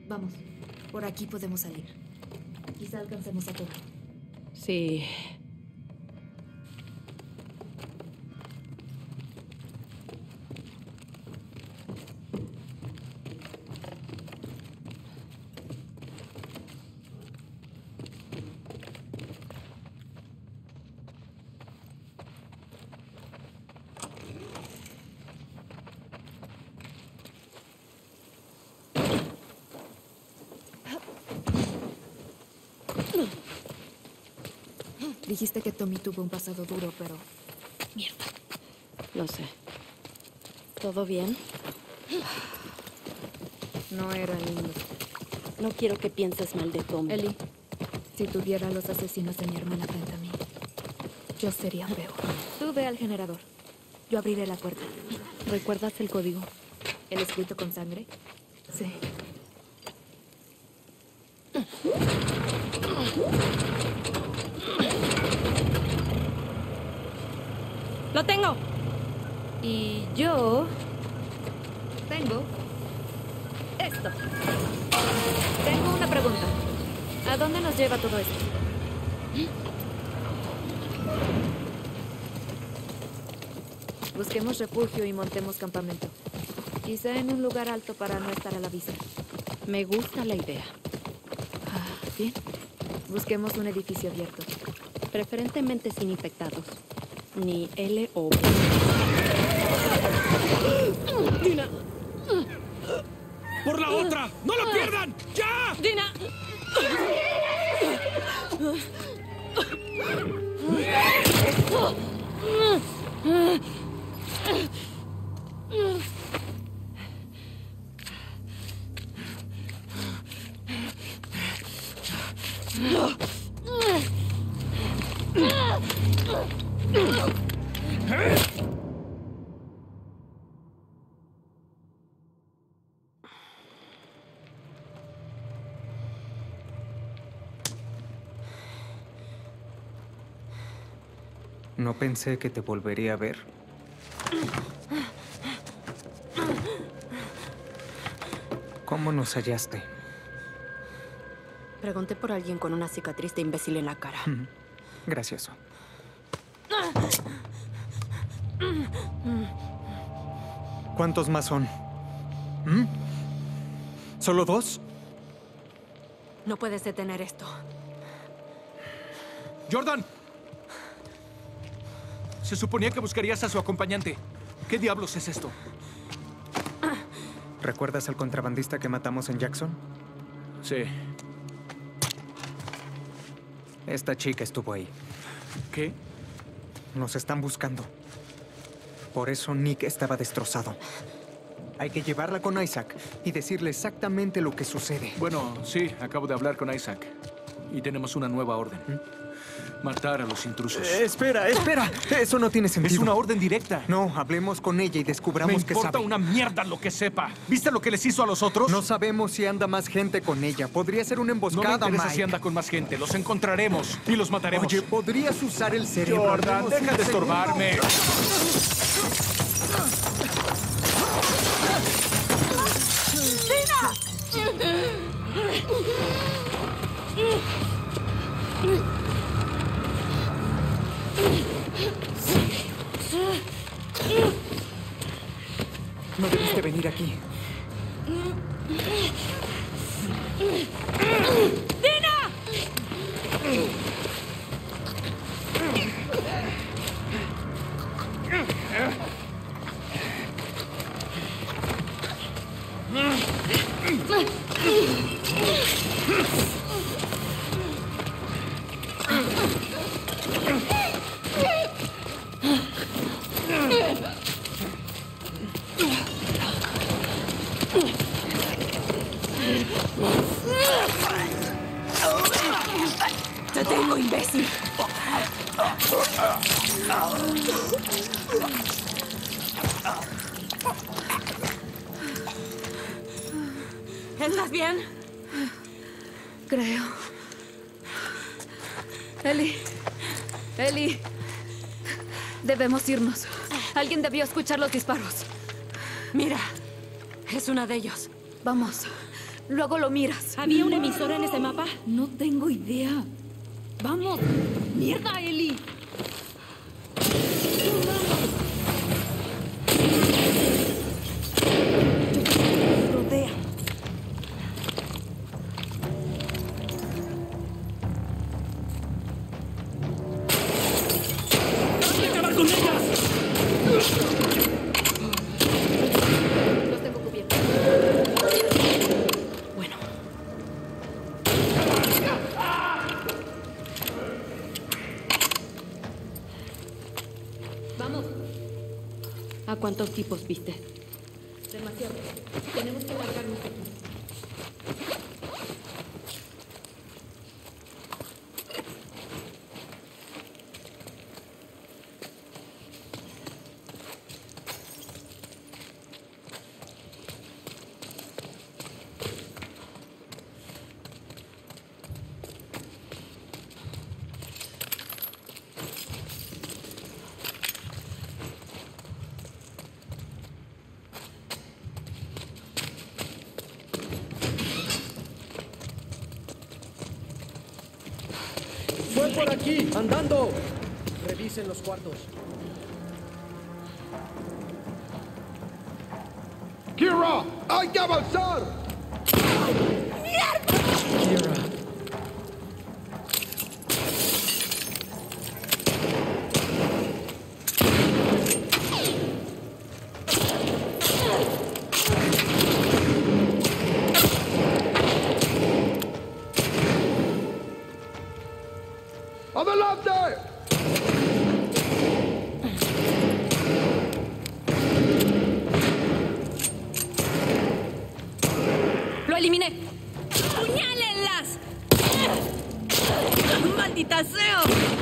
Vamos. Por aquí podemos salir. Quizá alcancemos a todo. Sí. Dijiste que Tommy tuvo un pasado duro, pero... Mierda. Lo sé. ¿Todo bien? no era lindo. No quiero que pienses mal de Tommy. Ellie, si tuviera a los asesinos de mi hermana frente a mí, yo sería peor. Tú ve al generador. Yo abriré la puerta. ¿Recuerdas el código? ¿El escrito con sangre? Sí. ¡Lo tengo! Y yo... tengo... esto. Tengo una pregunta. ¿A dónde nos lleva todo esto? Busquemos refugio y montemos campamento. Quizá en un lugar alto para no estar a la vista. Me gusta la idea. Bien. Busquemos un edificio abierto. Preferentemente sin infectados. Ni L o B. ¡Dina! ¡Por la otra! ¡No lo pierdan! ¡Ya! ¡Dina! No pensé que te volvería a ver. ¿Cómo nos hallaste? Pregunté por alguien con una cicatriz de imbécil en la cara. Gracioso. ¿Cuántos más son? ¿Solo 2? No puedes detener esto. ¡Jordan! Se suponía que buscarías a su acompañante. ¿Qué diablos es esto? ¿Recuerdas al contrabandista que matamos en Jackson? Sí. Esta chica estuvo ahí. ¿Qué? Nos están buscando. Por eso Nick estaba destrozado. Hay que llevarla con Isaac y decirle exactamente lo que sucede. Bueno, sí, acabo de hablar con Isaac. Y tenemos una nueva orden. Matar a los intrusos. Espera. Eso no tiene sentido. Es una orden directa. No, hablemos con ella y descubramos Me qué importa sabe. una mierda lo que sepa. ¿Viste lo que les hizo a los otros? No sabemos si anda más gente con ella. Podría ser una No me emboscada, interesa Mike. si anda con más gente. Los encontraremos y los mataremos. Oye, podrías usar el cerebro. Jordan, Demos deja un de estorbarme. No debiste venir aquí. ¡Te tengo, imbécil! ¿Estás bien? Creo. Ellie. Debemos irnos. Alguien debió escuchar los disparos. Mira, es una de ellos. Vamos. luego lo miras. ¿Había una emisora en ese mapa? No tengo idea. ¡Vamos! ¡Mierda, Ellie! Rodea. ¡Acabar con ellas! Los tengo cubiertos. Bueno. Vamos. ¿A cuántos tipos viste? Demasiado. Tenemos que largarnos de aquí. ¡Fue por aquí! ¡Andando! Revisen los cuartos. ¡Kira! ¡Hay que avanzar! Kira. ¡Adelante! ¡Lo eliminé! ¡Puñálenlas! ¡Maldita sea!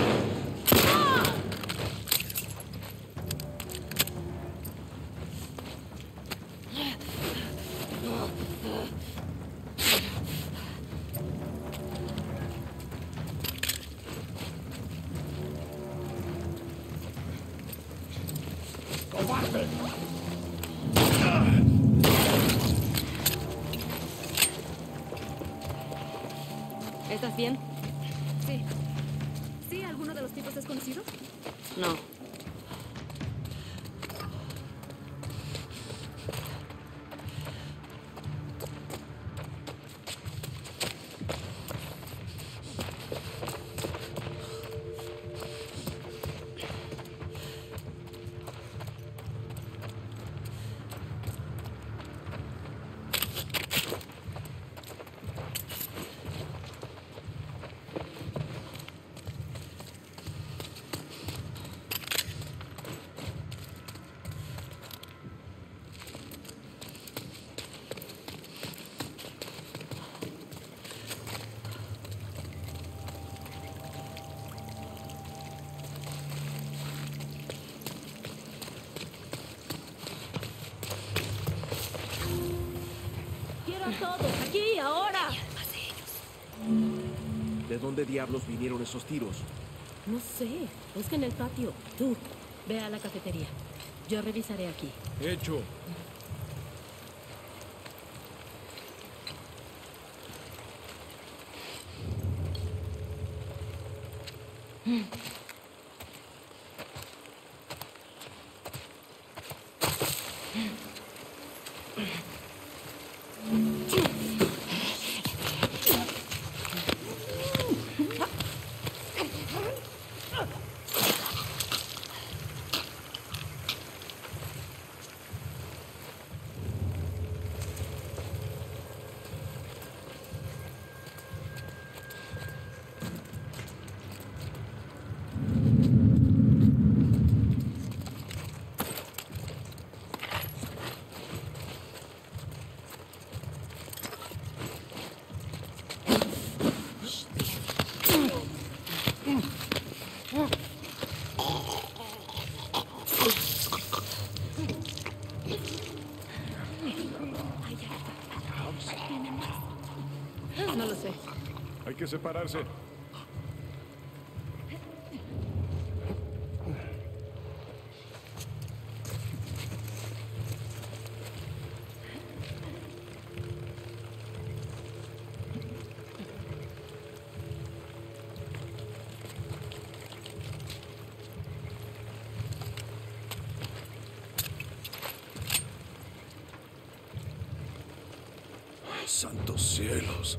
¿Estás bien? Sí. ¿Sí? ¿Alguno de los tipos es conocido? No. ¡Quiero a todos! ¡Aquí, ahora! ¿De dónde diablos vinieron esos tiros? No sé. Busquen el patio. Tú, ve a la cafetería. Yo revisaré aquí. Hecho. No lo sé. Hay que separarse. Santos cielos.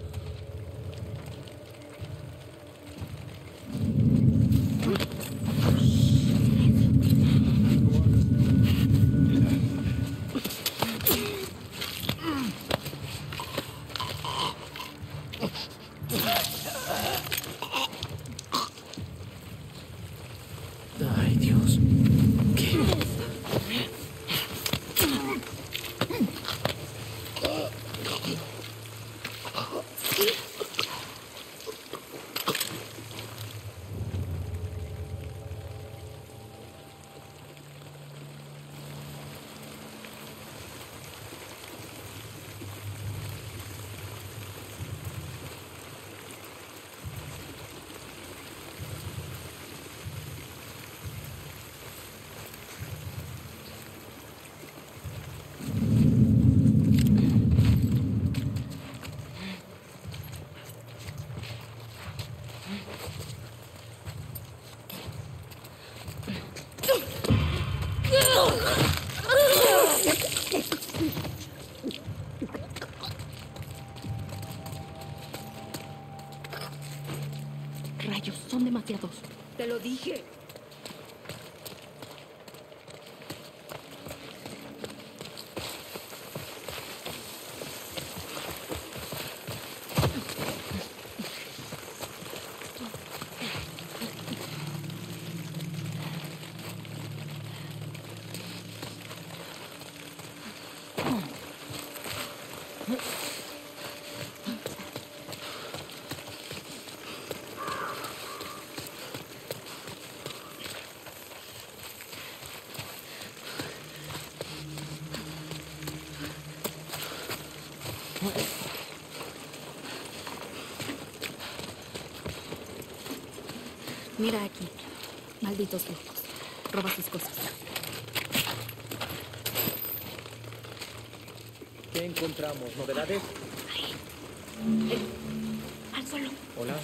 Ay, Dios. ¿Qué? Rayos, son demasiados. Te lo dije. Mira aquí. Malditos locos. Roba sus cosas. ¿Qué encontramos? ¿Novedades? Al suelo. Hola.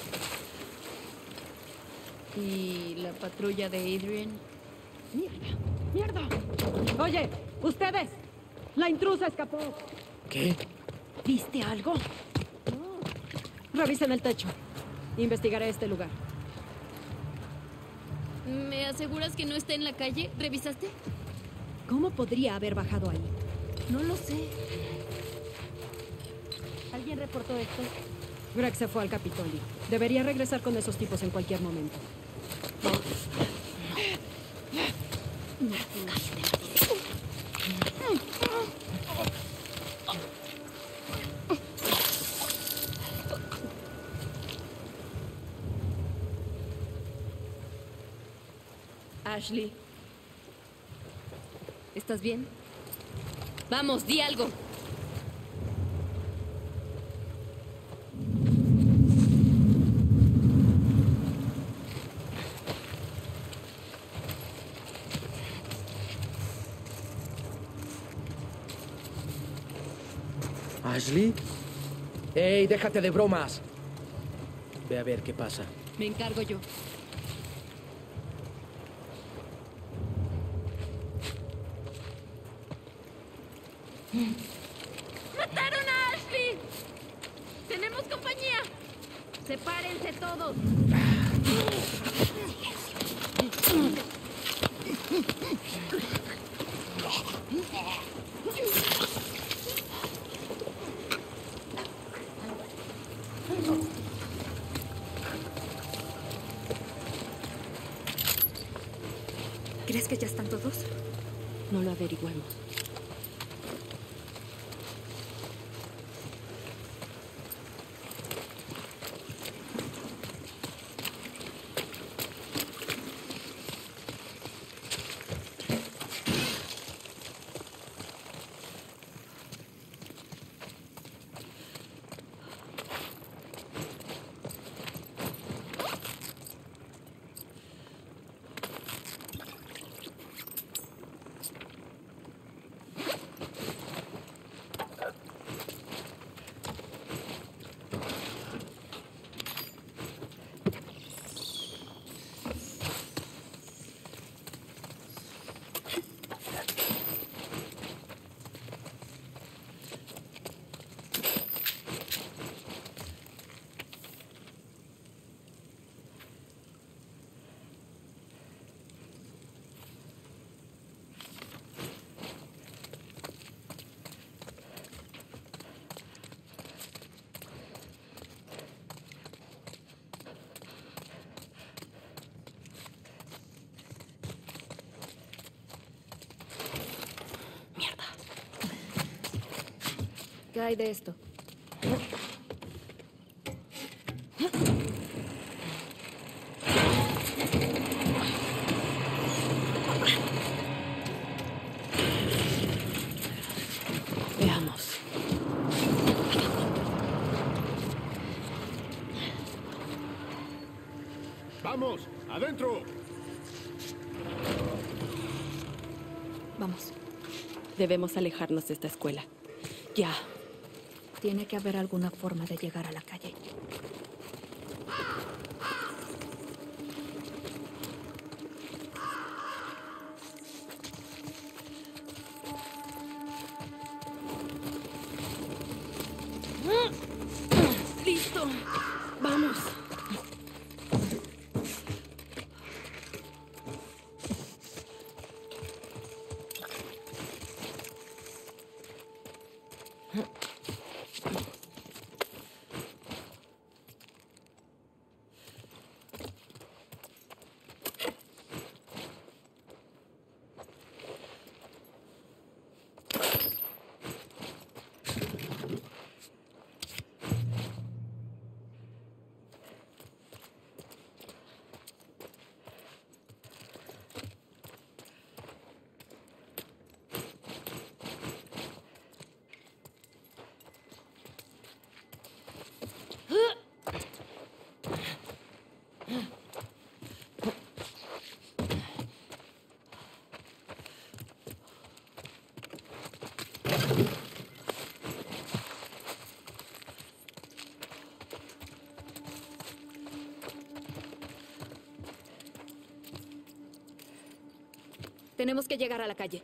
¿Y la patrulla de Adrian? ¡Mierda! Oye, ustedes. La intrusa escapó. ¿Qué? ¿Viste algo? Revisen el techo. Investigaré este lugar. ¿Me aseguras que no está en la calle? ¿Revisaste? ¿Cómo podría haber bajado ahí? No lo sé. ¿Alguien reportó esto? Greg se fue al Capitolio. Debería regresar con esos tipos en cualquier momento. Ashley. ¿Estás bien? Vamos, di algo. ¿Ashley? ¡Ey, déjate de bromas! Ve a ver qué pasa. Me encargo yo. ¡Mataron a Ashley! ¡Tenemos compañía! ¡Sepárense todos! ¿Crees que ya están todos? No lo averiguamos. ¿Qué hay de esto? Veamos. ¡Vamos! ¡Adentro! Vamos. Debemos alejarnos de esta escuela. Ya. Tiene que haber alguna forma de llegar a la calle. ¡Listo! ¡Vamos! Tenemos que llegar a la calle.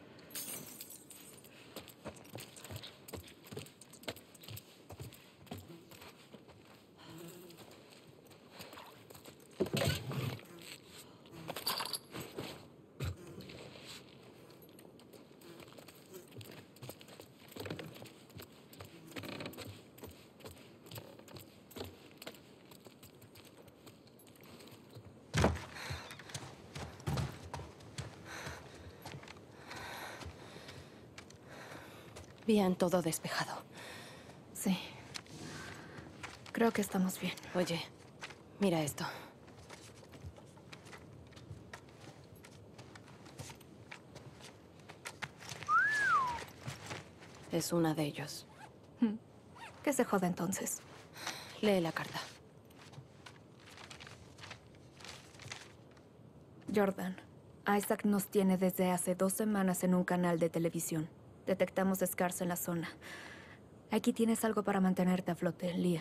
Bien, todo despejado. Sí. Creo que estamos bien. Oye, mira esto. Es una de ellos. ¿Qué se joda entonces? Lee la carta. Jordan, Isaac nos tiene desde hace 2 semanas en un canal de televisión. Detectamos scars en la zona. Aquí tienes algo para mantenerte a flote, Leah.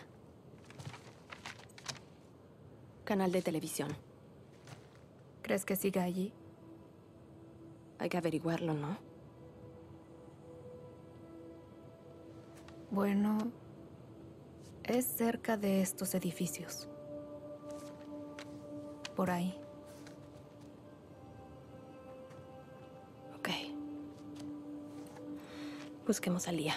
Canal de televisión. ¿Crees que siga allí? Hay que averiguarlo, ¿no? Bueno, es cerca de estos edificios. Por ahí. Ok. Busquemos a Leah.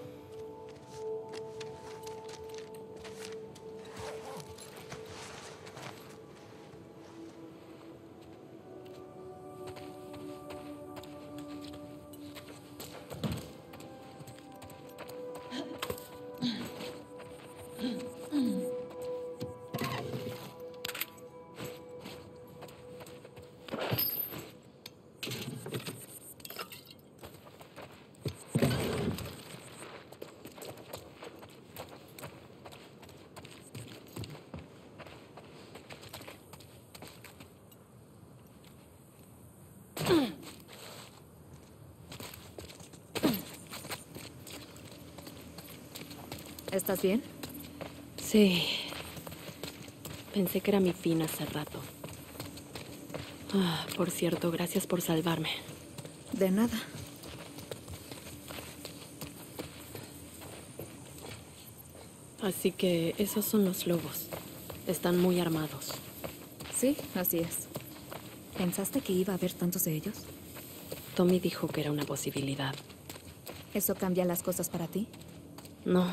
¿Estás bien? Sí. Pensé que era mi fin hace rato. Por cierto, gracias por salvarme. De nada. Así que esos son los lobos. Están muy armados. Sí, así es. ¿Pensaste que iba a haber tantos de ellos? Tommy dijo que era una posibilidad. ¿Eso cambia las cosas para ti? No.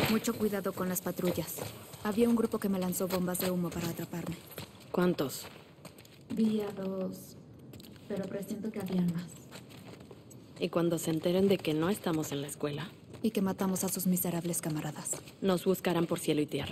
Mucho cuidado con las patrullas. Había un grupo que me lanzó bombas de humo para atraparme. ¿Cuántos? Vi a 2, pero presiento que habían más. Y cuando se enteren de que no estamos en la escuela, Y que matamos a sus miserables camaradas. nos buscarán por cielo y tierra.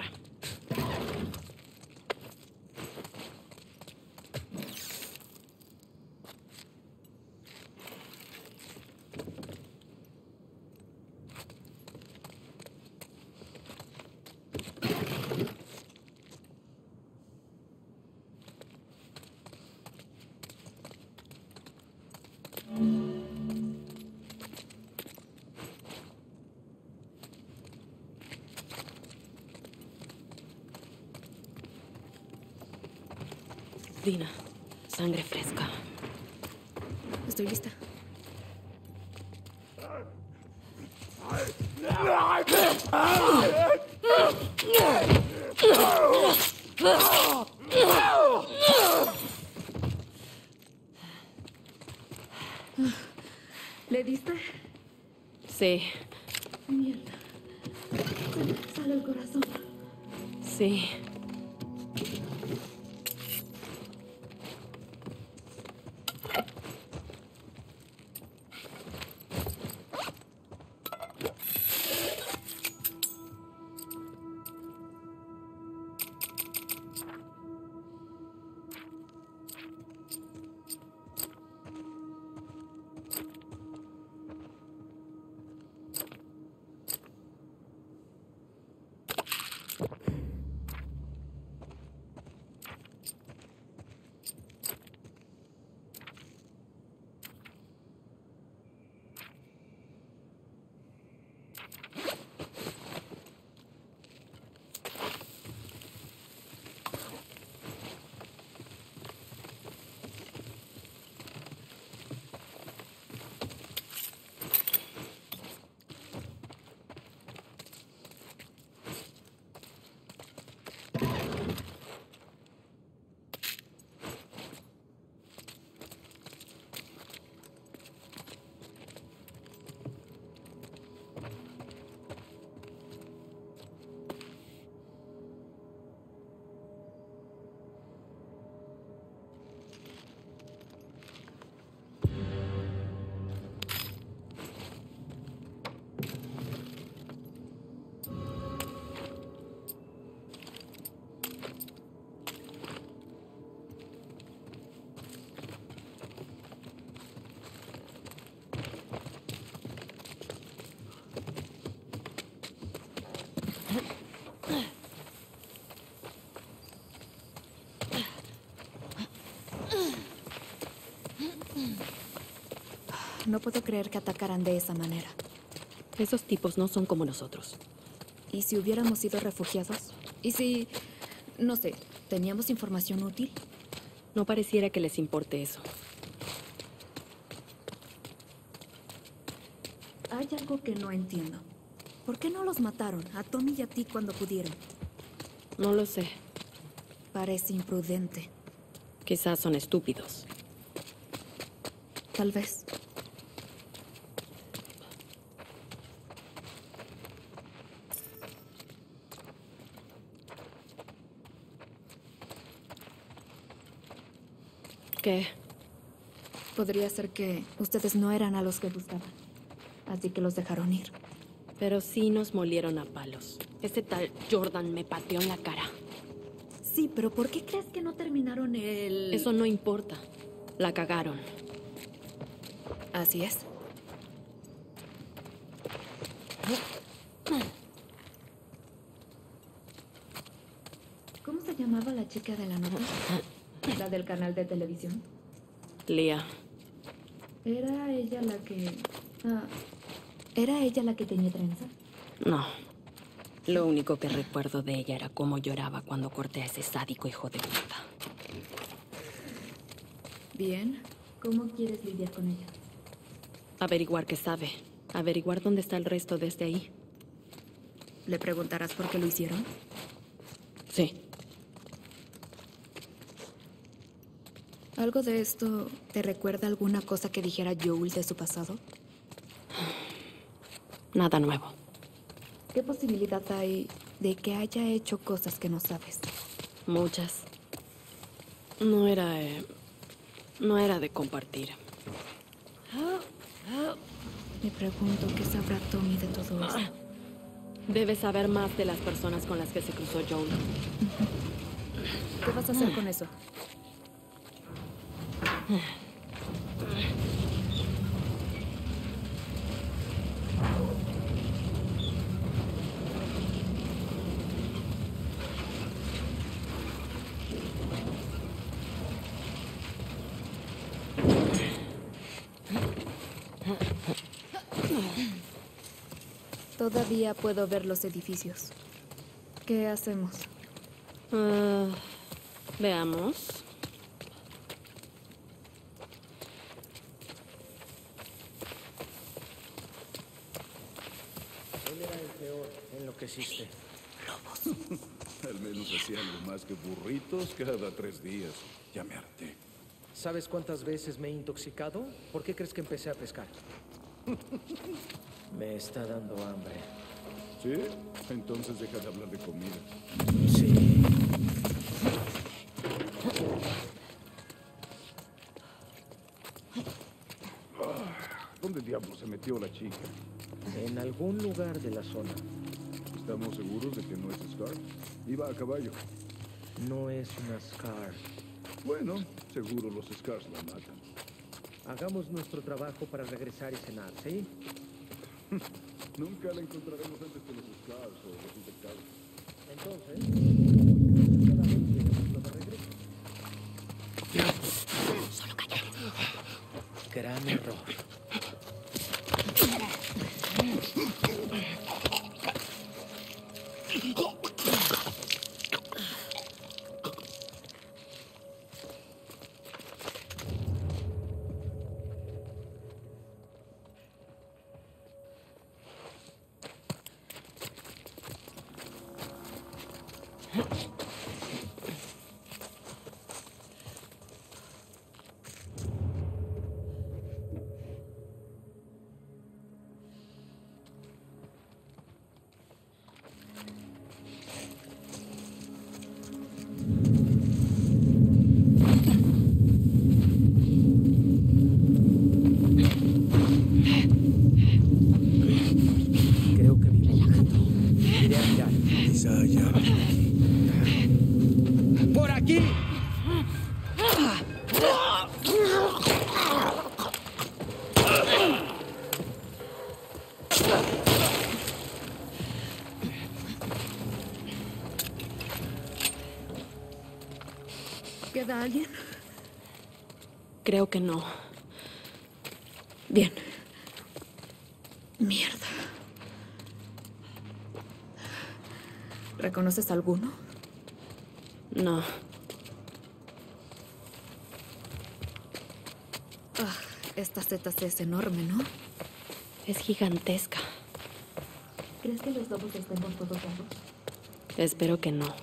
Dina, sangre fresca. Estoy lista. ¿Le diste? Sí, Mierda. Se me sale el corazón. sí. No puedo creer que atacaran de esa manera. Esos tipos no son como nosotros. ¿Y si hubiéramos sido refugiados? ¿Y si, no sé, teníamos información útil? No pareciera que les importe eso. Hay algo que no entiendo. ¿Por qué no los mataron a Tommy y a ti cuando pudieron? No lo sé. Parece imprudente. Quizás son estúpidos. Tal vez. ¿Qué? Podría ser que ustedes no eran a los que buscaban. Así que los dejaron ir. Pero sí nos molieron a palos. Ese tal Jordan me pateó en la cara. Sí, pero ¿por qué crees que no terminaron el...? Eso no importa. La cagaron. Así es. ¿Cómo se llamaba la chica de la nota? ¿La del canal de televisión? Lía. ¿Era ella la que... ¿Era ella la que tenía trenza? No. Lo único que recuerdo de ella era cómo lloraba cuando corté a ese sádico hijo de puta. Bien. ¿Cómo quieres lidiar con ella? Averiguar qué sabe. Averiguar dónde está el resto desde ahí. ¿Le preguntarás por qué lo hicieron? Sí. ¿Algo de esto te recuerda alguna cosa que dijera Joel de su pasado? Nada nuevo. ¿Qué posibilidad hay de que haya hecho cosas que no sabes? Muchas. No era de compartir. Me pregunto qué sabrá Tommy de todo esto. Debes saber más de las personas con las que se cruzó Joel. ¿Qué vas a hacer con eso? Todavía puedo ver los edificios. ¿Qué hacemos? Veamos. Él era el peor en lo que hiciste. Al menos hacía algo más que burritos cada 3 días. Ya me harté. ¿Sabes cuántas veces me he intoxicado? ¿Por qué crees que empecé a pescar? Me está dando hambre. ¿Sí? Entonces deja de hablar de comida. Sí. ¿Dónde diablos se metió la chica? En algún lugar de la zona. ¿Estamos seguros de que no es Scar? Iba a caballo. No es una Scar. Bueno, seguro los Scars la matan. Hagamos nuestro trabajo para regresar y cenar, ¿sí? Nunca la encontraremos antes que los Scars o los infectados. Entonces, cada vez que lo de regreso. Solo cállate. Gran error. Creo que vi. Iré a mirar. Isaiah. ¡Por aquí! ¿Queda alguien? Creo que no. Bien. Mierda. ¿Reconoces alguno? No. Esta ZC es enorme, ¿no? Es gigantesca. ¿Crees que los lobos estén por todos lados? Espero que no.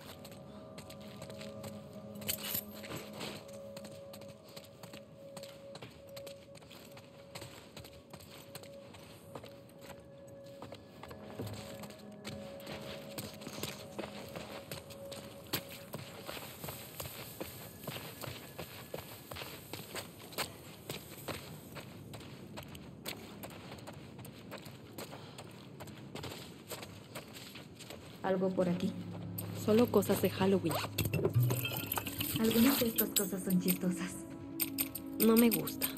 ¿Algo por aquí? Solo cosas de Halloween. Algunas de estas cosas son chistosas. No me gusta.